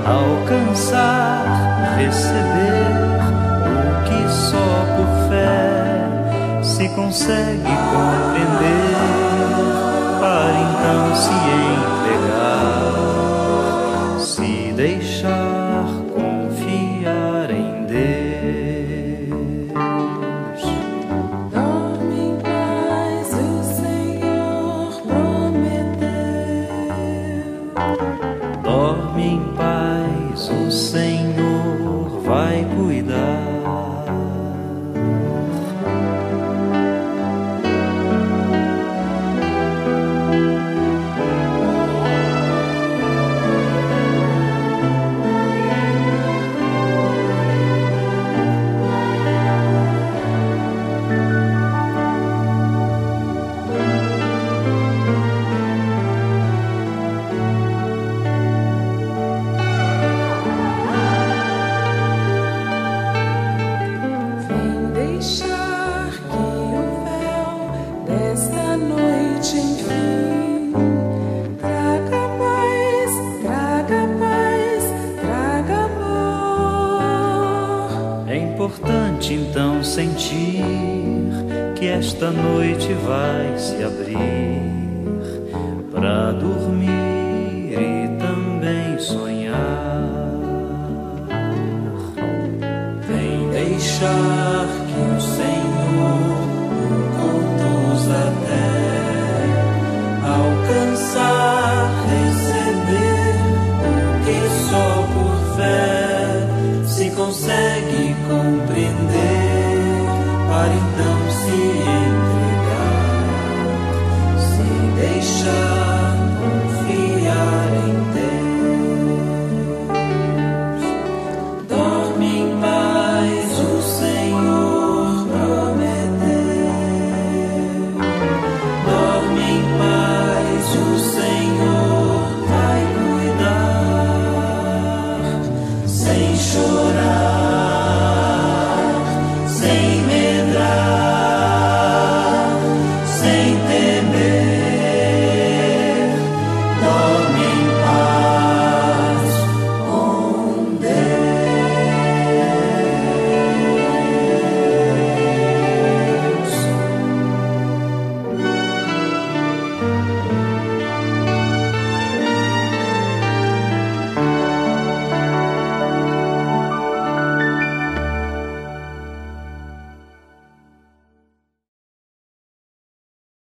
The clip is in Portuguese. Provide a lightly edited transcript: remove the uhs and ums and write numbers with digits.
alcançar, receber o que só por fé se consegue compreender, para então se entregar, se deixar confiar em Deus. Dorme em paz, o Senhor prometeu. Dorme em paz, o Senhor vai cuidar. Vem deixar que o véu desta noite enfim traga paz, traga paz, traga amor. É importante então sentir que esta noite vai se abrir para dormir e também sonhar. Vem deixar